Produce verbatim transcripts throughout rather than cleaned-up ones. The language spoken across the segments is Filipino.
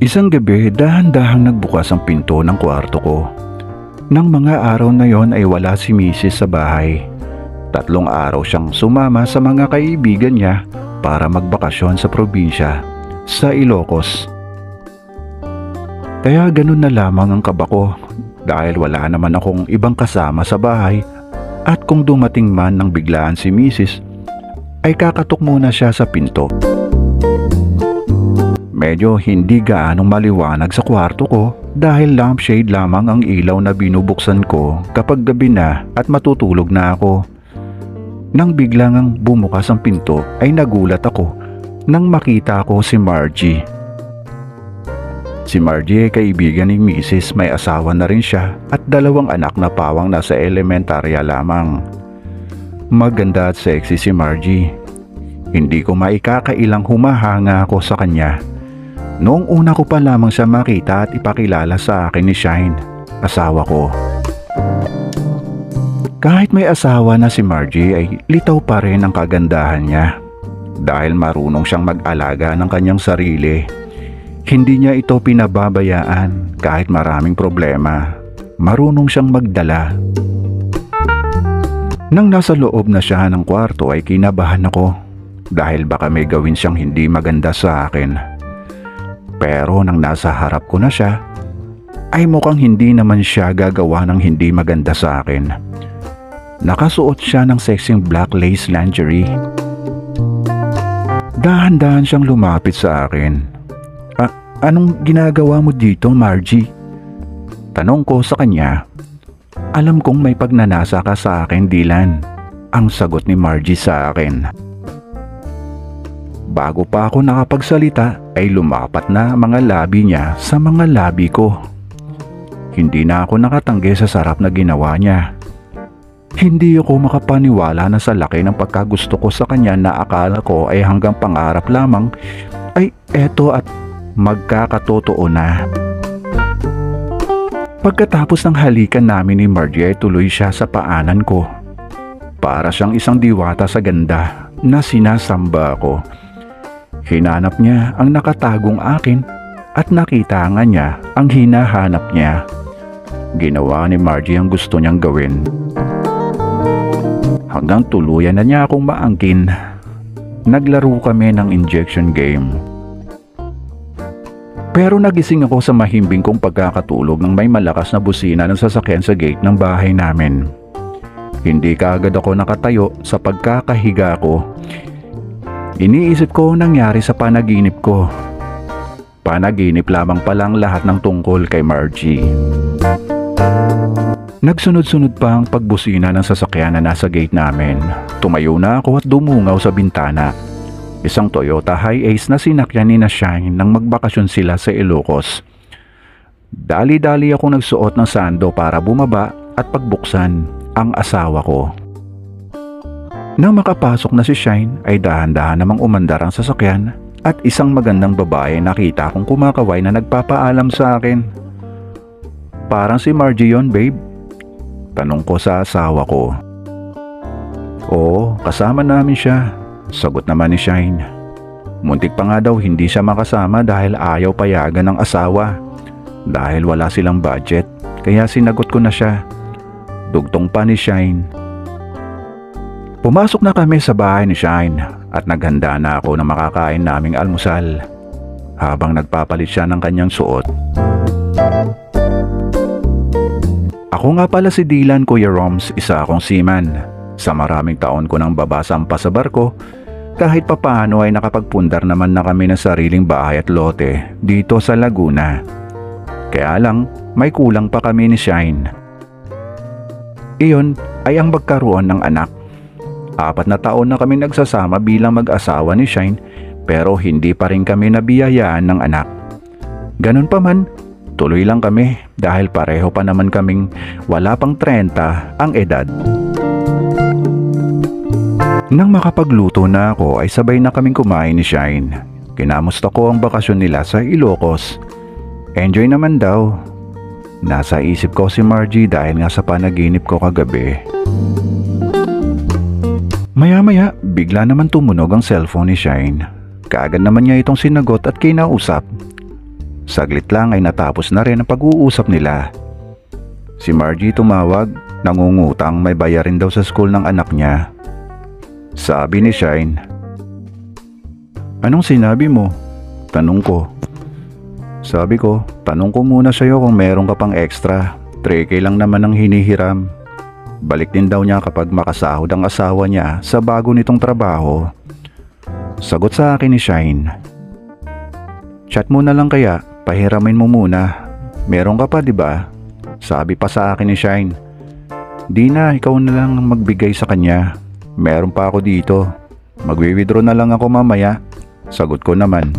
Isang gabi, dahan-dahang nagbukas ang pinto ng kwarto ko. Nang mga araw na yon ay wala si misis sa bahay. Tatlong araw siyang sumama sa mga kaibigan niya para magbakasyon sa probinsya, sa Ilocos. Kaya ganun na lamang ang kaba ko dahil wala naman akong ibang kasama sa bahay at kung dumating man ng biglaan si misis ay kakatok muna siya sa pinto. Medyo hindi gaanong maliwanag sa kwarto ko dahil lampshade lamang ang ilaw na binubuksan ko kapag gabi na at matutulog na ako. Nang biglang ang bumukas ang pinto ay nagulat ako nang makita ko si Margie. Si Margie ay kaibigan ni misis, may asawa na rin siya at dalawang anak na pawang nasa elementarya lamang. Maganda at sexy si Margie. Hindi ko maikakailang humahanga ako sa kanya. Noong una ko pa lamang siya makita at ipakilala sa akin ni Shine, asawa ko. Kahit may asawa na si Margie ay litaw pa rin ang kagandahan niya dahil marunong siyang mag-alaga ng kanyang sarili. Hindi niya ito pinababayaan kahit maraming problema. Marunong siyang magdala. Nang nasa loob na siya ng kwarto ay kinabahan ako dahil baka may gawin siyang hindi maganda sa akin. Pero nang nasa harap ko na siya, ay mukhang hindi naman siya gagawa ng hindi maganda sa akin. Nakasuot siya ng sexing black lace lingerie. Dahan-dahan siyang lumapit sa akin. "Ah, anong ginagawa mo dito, Margie?" Tanong ko sa kanya. "Alam kong may pagnanasa ka sa akin, Dylan," ang sagot ni Margie sa akin. Bago pa ako nakapagsalita ay lumapat na mga labi niya sa mga labi ko. Hindi na ako nakatanggi sa sarap na ginawa niya. Hindi ako makapaniwala na sa laki ng pagkagusto ko sa kanya na akala ko ay hanggang pangarap lamang ay eto at magkakatotoo na. Pagkatapos ng halikan namin ni Margie ay tuloy siya sa paanan ko. Para siyang isang diwata sa ganda na sinasamba ko. Hinanap niya ang nakatagong akin at nakita nga niya ang hinahanap niya. Ginawa ni Margie ang gusto niyang gawin. Hanggang tuluyan na niya akong maangkin. Naglaro kami ng injection game. Pero nagising ako sa mahimbing kong pagkakatulog nang may malakas na busina ng sasakyan sa gate ng bahay namin. Hindi kaagad ako nakatayo sa pagkakahiga ko. Iniisip ko nangyari sa panaginip ko. Panaginip lamang palang lahat ng tungkol kay Margie. Nagsunod-sunod pa ang pagbusina ng sasakyan na nasa gate namin. Tumayo na ako at dumungaw sa bintana. Isang Toyota Hi-Ace na sinakyan ni na Shine nang magbakasyon sila sa Ilocos. Dali-dali ako nagsuot ng sando para bumaba at pagbuksan ang asawa ko. Nang makapasok na si Shine ay dahan-dahan namang umandar ang sasakyan at isang magandang babae nakita kong kumakaway na nagpapaalam sa akin. "Parang si Margie yon, babe?" Tanong ko sa asawa ko. "Oo, kasama namin siya," sagot naman ni Shine. Muntik pa nga daw hindi siya makasama dahil ayaw payagan ng asawa. Dahil wala silang budget, kaya sinagot ko na siya. Dugtong pa ni Shine. Pumasok na kami sa bahay ni Shine at naghanda na ako na makakain naming almusal habang nagpapalit siya ng kanyang suot. Ako nga pala si Dylan, Kuya Roms, isa akong seaman. Sa maraming taon ko nang babasampa sa barko, kahit papaano ay nakapagpundar naman na kami ng sariling bahay at lote dito sa Laguna. Kaya lang, may kulang pa kami ni Shine. Iyon ay ang magkaroon ng anak. Apat na taon na kami nagsasama bilang mag-asawa ni Shine pero hindi pa rin kami nabiyayaan ng anak. Ganun pa man, tuloy lang kami dahil pareho pa naman kaming wala pang trenta ang edad. Nang makapagluto na ako ay sabay na kaming kumain ni Shine. Kinamusta ko ang bakasyon nila sa Ilocos. Enjoy naman daw. Nasa isip ko si Margie dahil nga sa panaginip ko kagabi. Maya-maya, bigla naman tumunog ang cellphone ni Shine. Kaagad naman niya itong sinagot at kinausap. Saglit lang ay natapos na rin ang pag-uusap nila. Si Margie tumawag, nangungutang may bayarin daw sa school ng anak niya. Sabi ni Shine, "Anong sinabi mo?" Tanong ko. Sabi ko, tanong ko muna sa'yo kung meron ka pang extra. three K lang naman ang hinihiram. Balik din daw niya kapag makasahod ang asawa niya sa bago nitong trabaho. Sagot sa akin ni Shine, "Chat mo na lang kaya, pahiramin mo muna. Meron ka pa, di ba?" Sabi pa sa akin ni Shine, "Di na, ikaw na lang magbigay sa kanya. Meron pa ako dito. Magwi-withdraw na lang ako mamaya." Sagot ko naman.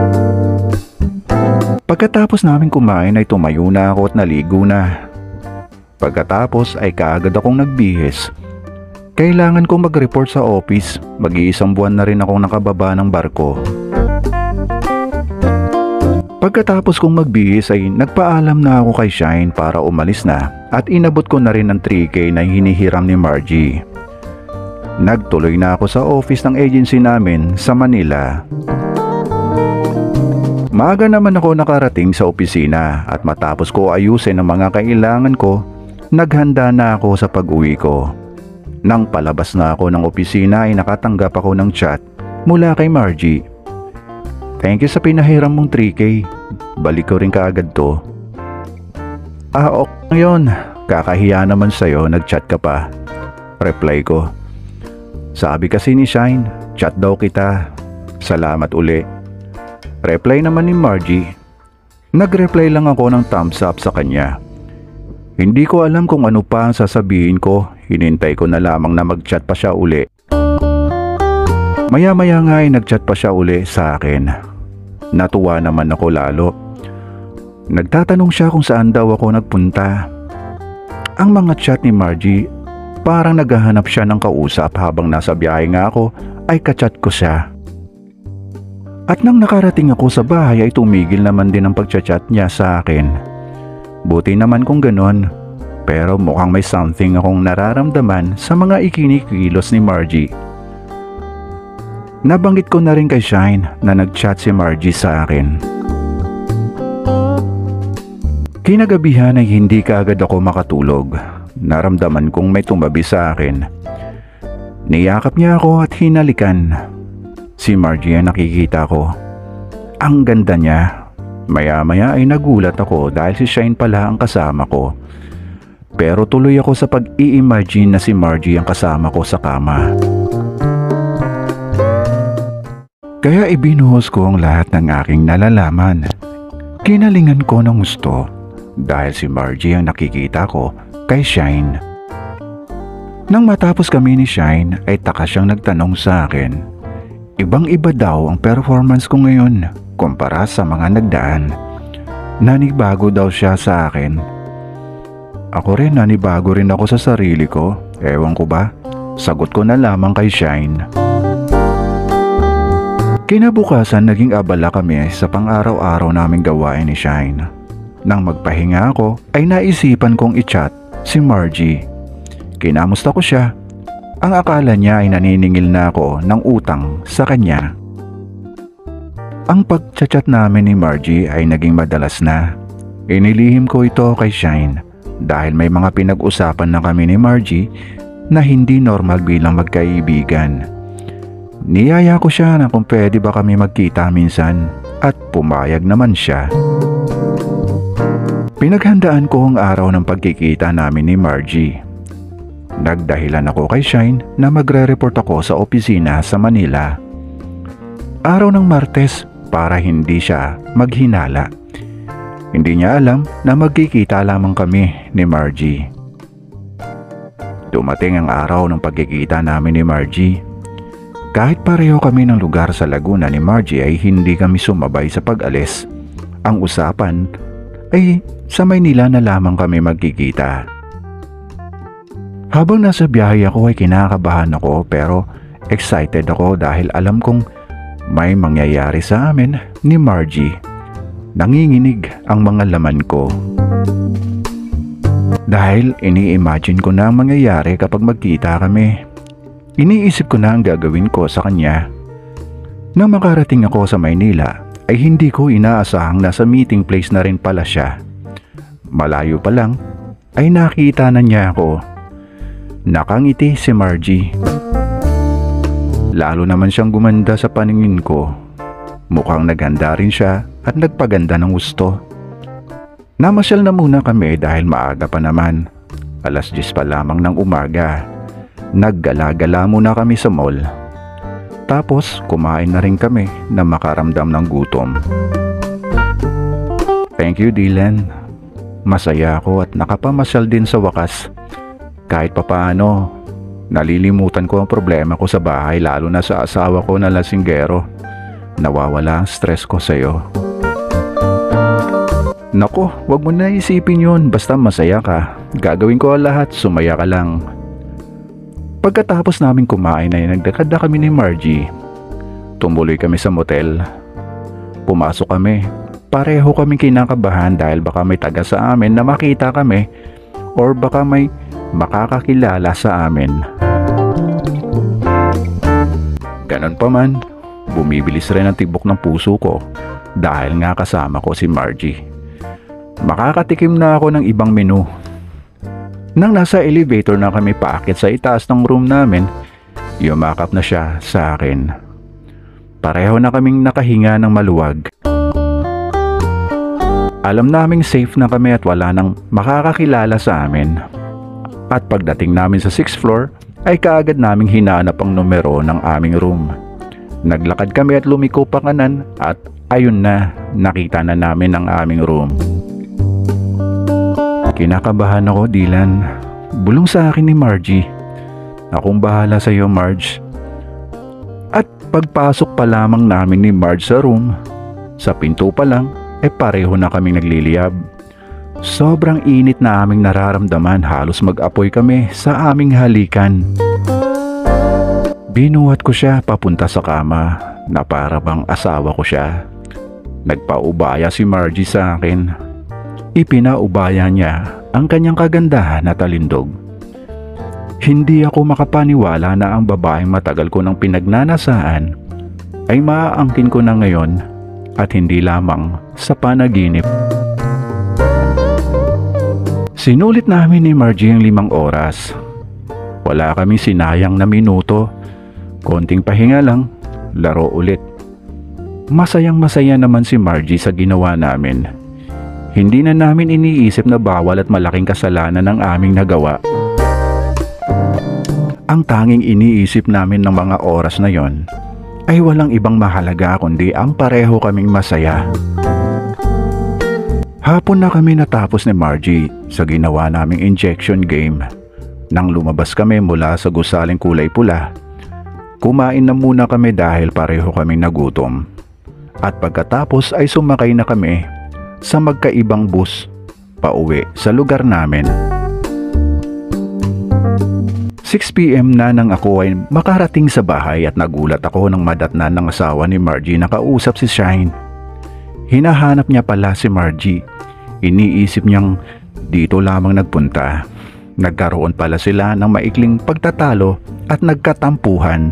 Pagkatapos namin kumain ay tumayo na ako at naligo na. Pagkatapos ay kaagad akong nagbihis. Kailangan kong mag-report sa office. Mag-iisang buwan na rin akong nakababa ng barko. Pagkatapos kong magbihis ay nagpaalam na ako kay Shine para umalis na at inabot ko na rin ang three K na hinihiram ni Margie. Nagtuloy na ako sa office ng agency namin sa Manila. Maaga naman ako nakarating sa opisina at matapos ko ayusin ang mga kailangan ko, naghanda na ako sa pag-uwi ko. Nang palabas na ako ng opisina ay nakatanggap ako ng chat mula kay Margie. "Thank you sa pinahiram mong three K. Balik ko rin kaagad to." "Ah, okay ngayon. Kakahiya naman sa'yo, nag-chat ka pa." Reply ko. Sabi kasi ni Shine, "Chat daw kita. Salamat uli." Reply naman ni Margie. Nag-reply lang ako ng thumbs up sa kanya. Hindi ko alam kung ano pa ang sasabihin ko. Hinintay ko na lamang na mag-chat pa siya uli. Maya-maya nga ay nag-chat pa siya uli sa akin. Natuwa naman ako lalo. Nagtatanong siya kung saan daw ako nagpunta. Ang mga chat ni Margie, parang naghahanap siya ng kausap habang nasa biyahe nga ako ay kachat ko siya. At nang nakarating ako sa bahay ay tumigil naman din ang pagchat-chat niya sa akin. Buti naman kung ganon, pero mukhang may something akong nararamdaman sa mga ikinikilos ni Margie. Nabanggit ko na rin kay Shine na nag-chat si Margie sa akin. Kinagabihan ay hindi kaagad ako makatulog. Naramdaman kong may tumabi sa akin. Niyakap niya ako at hinalikan. Si Margie ang nakikita ko. Ang ganda niya. Maya-maya ay nagulat ako dahil si Shine pala ang kasama ko. Pero tuloy ako sa pag-i-imagine na si Margie ang kasama ko sa kama. Kaya ibinuhos ko ang lahat ng aking nalalaman. Kinalingan ko ng gusto dahil si Margie ang nakikita ko kay Shine. Nang matapos kami ni Shine ay taka siyang nagtanong sa akin. Ibang-iba daw ang performance ko ngayon kumpara sa mga nagdaan. Nanibago daw siya sa akin. Ako rin, nanibago rin ako sa sarili ko. Ewan ko ba? Sagot ko na lamang kay Shine. Kinabukasan naging abala kami sa pang-araw-araw naming gawain ni Shine. Nang magpahinga ako ay naisipan kong i-chat si Margie. Kinamusta ko siya. Ang akala niya ay naniningil na ako ng utang sa kanya. Ang pag-chat namin ni Margie ay naging madalas na. Inilihim ko ito kay Shine dahil may mga pinag-usapan na kami ni Margie na hindi normal bilang magkaibigan. Niyaya ko siya na kung pwede ba kami magkita minsan at pumayag naman siya. Pinaghandaan ko ang araw ng pagkikita namin ni Margie. Nagdahilan ako kay Shine na magre-report ako sa opisina sa Manila. Araw ng Martes para hindi siya maghinala. Hindi niya alam na magkikita lamang kami ni Margie. Dumating ang araw ng pagkikita namin ni Margie. Kahit pareho kami ng lugar sa Laguna ni Margie ay hindi kami sumabay sa pag-alis. Ang usapan ay sa Maynila na lamang kami magkikita. Habang nasa biyahe ako ay kinakabahan ako pero excited ako dahil alam kong may mangyayari sa amin ni Margie. Nanginginig ang mga laman ko. Dahil ini-imagine ko na ang mangyayari kapag magkita kami. Iniisip ko na ang gagawin ko sa kanya. Nang makarating ako sa Maynila ay hindi ko inaasahang nasa meeting place na rin pala siya. Malayo pa lang ay nakita na niya ako. Nakangiti si Margie. Lalo naman siyang gumanda sa paningin ko. Mukhang naghanda rin siya at nagpaganda ng gusto. Namasyal na muna kami dahil maaga pa naman. Alas diyes pa lamang ng umaga. Naggala-gala muna kami sa mall. Tapos kumain na rin kami na makaramdam ng gutom. Thank you, Dylan. Masaya ako at nakapamasyal din sa wakas. Kahit papaano, nalilimutan ko ang problema ko sa bahay, lalo na sa asawa ko na lasinggero. Nawawala ang stress ko sa'yo. Nako, wag mo na isipin yun, basta masaya ka. Gagawin ko ang lahat, sumaya ka lang. Pagkatapos namin kumain ay nagdakad na kami ni Margie. Tumuloy kami sa motel. Pumasok kami. Pareho kaming kinakabahan dahil baka may taga sa amin na makita kami or baka may makakakilala sa amin. Ganon pa man, bumibilis rin ang tibok ng puso ko dahil nga kasama ko si Margie. Makakatikim na ako ng ibang menu. Nang nasa elevator na kami paakyat sa itaas ng room namin, yumakap na siya sa akin. Pareho na kaming nakahinga ng maluwag. Alam naming safe na kami at wala nang makakakilala sa amin. At pagdating namin sa sixth floor, ay kaagad naming hinanap ang numero ng aming room. Naglakad kami at lumiko pa kanan at ayun na, nakita na namin ang aming room. Kinakabahan ako, Dylan. Bulong sa akin ni Margie. Akong bahala sa iyo, Marge. At pagpasok pa lamang namin ni Marge sa room, sa pinto pa lang ay pareho na kaming nagliliyab. Sobrang init na aming nararamdaman, halos mag-apoy kami sa aming halikan. Binuhat ko siya papunta sa kama na para bang asawa ko siya. Nagpaubaya si Margie sa akin. Ipinaubaya niya ang kanyang kagandahan na talindog. Hindi ako makapaniwala na ang babaeng matagal ko nang pinagnanasaan ay maaangkin ko na ngayon at hindi lamang sa panaginip. Sinulit namin ni Margie ang limang oras. Wala kami sinayang na minuto. Konting pahinga lang, laro ulit. Masayang masaya naman si Margie sa ginawa namin. Hindi na namin iniisip na bawal at malaking kasalanan ang aming nagawa. Ang tanging iniisip namin ng mga oras na yon ay walang ibang mahalaga kundi ang pareho kaming masaya. Hapon na kami natapos ni Margie sa ginawa naming injection game. Nang lumabas kami mula sa gusaling kulay pula, kumain na muna kami dahil pareho kaming nagutom. At pagkatapos ay sumakay na kami sa magkaibang bus pauwi sa lugar namin. six p m na nang ako ay makarating sa bahay at nagulat ako nang madatnan ng asawa ni Margie na kausap si Shine. Hinahanap niya pala si Margie. Iniisip niyang dito lamang nagpunta. Nagkaroon pala sila ng maikling pagtatalo at nagkatampuhan.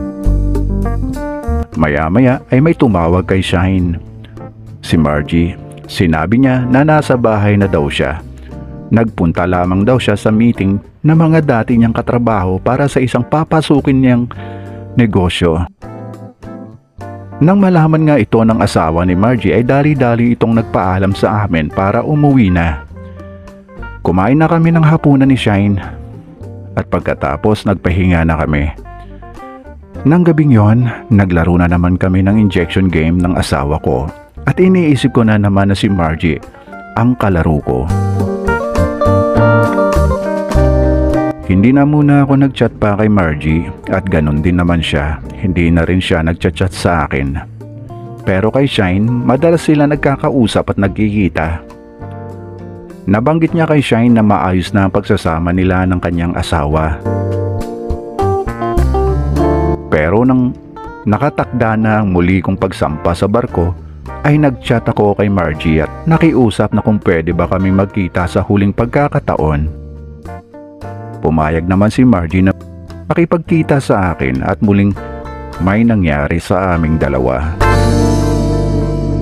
Maya-maya ay may tumawag kay Shine. Si Margie, sinabi niya na nasa bahay na daw siya. Nagpunta lamang daw siya sa meeting ng mga dati niyang katrabaho para sa isang papasukin niyang negosyo. Nang malaman nga ito ng asawa ni Margie ay dali-dali itong nagpaalam sa amin para umuwi na. Kumain na kami ng hapunan ni Shine at pagkatapos nagpahinga na kami. Nang gabing yon, naglaro na naman kami ng injection game ng asawa ko at iniisip ko na naman na si Margie ang kalaro ko. Hindi na muna ako nagchat pa kay Margie at ganun din naman siya. Hindi na rin siya nagchat-chat sa akin. Pero kay Shine, madalas sila nagkakausap at nagkikita. Nabanggit niya kay Shine na maayos na ang pagsasama nila ng kanyang asawa. Pero nang nakatakda na ang muli kong pagsampa sa barko, ay nagchat ako kay Margie at nakiusap na kung pwede ba kaming magkita sa huling pagkakataon. Pumayag naman si Margie na makipagkita sa akin at muling may nangyari sa aming dalawa.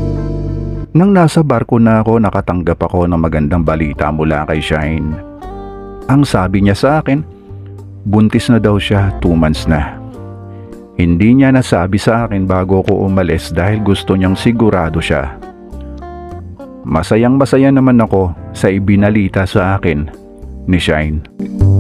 Nang nasa barko na ako, nakatanggap ako ng magandang balita mula kay Shine. Ang sabi niya sa akin, buntis na daw siya, two months na. Hindi niya nasabi sa akin bago ko umalis dahil gusto niyang sigurado siya. Masayang masaya naman ako sa ibinalita sa akin ni Shine.